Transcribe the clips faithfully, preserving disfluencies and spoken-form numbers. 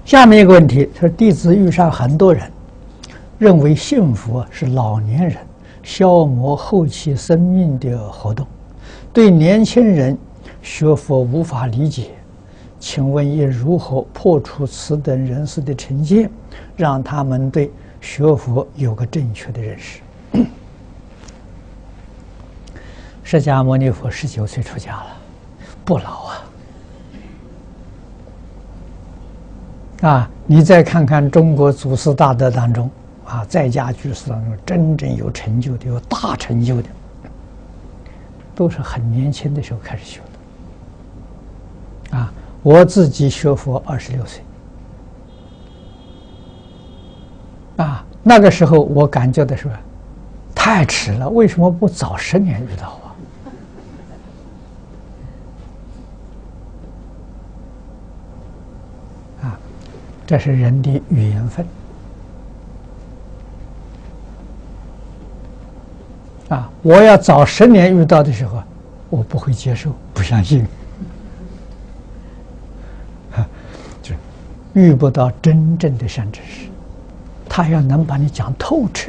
下面一个问题，他说弟子遇上很多人认为信佛是老年人消磨后期生命的活动，对年轻人学佛无法理解，请问应如何破除此等人士的成见，让他们对学佛有个正确的认识？释迦牟尼佛十九岁出家了，不老啊！啊，你再看看中国祖师大德当中啊，在家居士当中真正有成就的、有大成就的，都是很年轻的时候开始修的。啊，我自己学佛二十六岁，啊，那个时候我感觉的是太迟了，为什么不早十年遇到啊？啊，这是人的缘分。啊，我要早十年遇到的时候，我不会接受，不相信。啊，就遇不到真正的善知识，他要能把你讲透彻，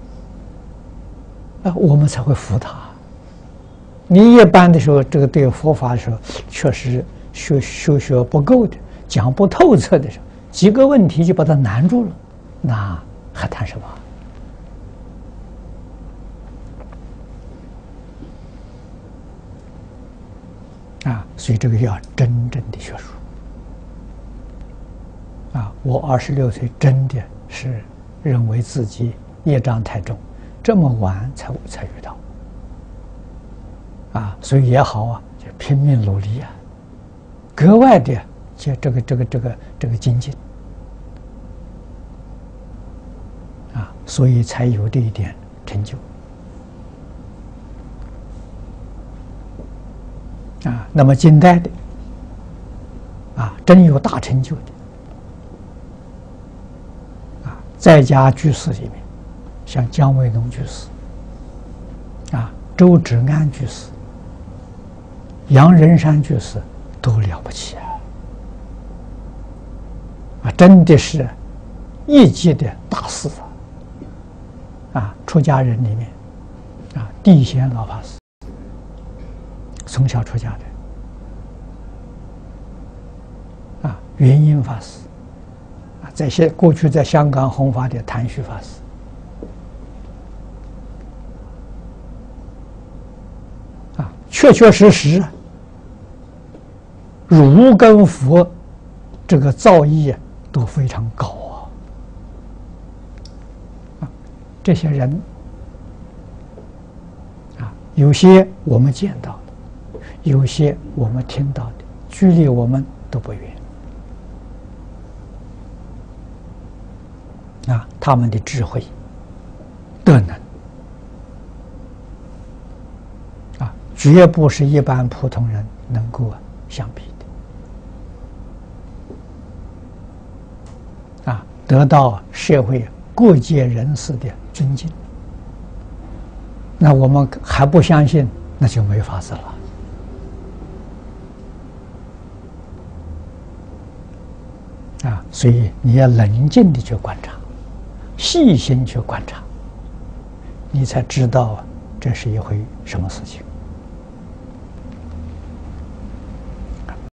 啊，我们才会服他。你一般的时候，这个对佛法的时候，确实修修学不够的，讲不透彻的时候，几个问题就把他难住了，那还谈什么？啊，所以这个要真正的学术。啊，我二十六岁真的是认为自己业障太重，这么晚才才遇到。啊，所以也好啊，就拼命努力啊，格外的就这个这个这个这个精进。啊，所以才有这一点成就。啊，那么近代的，啊，真有大成就的，啊，在家居士里面，像姜维农居士，啊，周芷安居士，杨仁山居士，都了不起啊！啊，真的是一级的大师啊！啊，出家人里面，啊，地仙老法师。从小出家的啊，圆音法师啊，在现过去在香港弘法的谭旭法师啊，确确实实儒跟佛这个造诣都非常高啊。啊，这些人啊，有些我们见到。有些我们听到的，距离我们都不远啊，他们的智慧、德能啊，绝不是一般普通人能够相比的啊，得到社会各界人士的尊敬。那我们还不相信，那就没法子了。啊，所以你要冷静地去观察，细心去观察，你才知道这是一回什么事情。